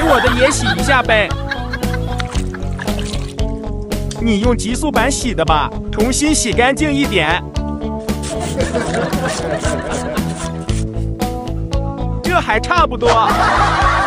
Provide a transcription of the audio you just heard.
我的也洗一下呗。你用极速版洗的吧，重新洗干净一点。这还差不多。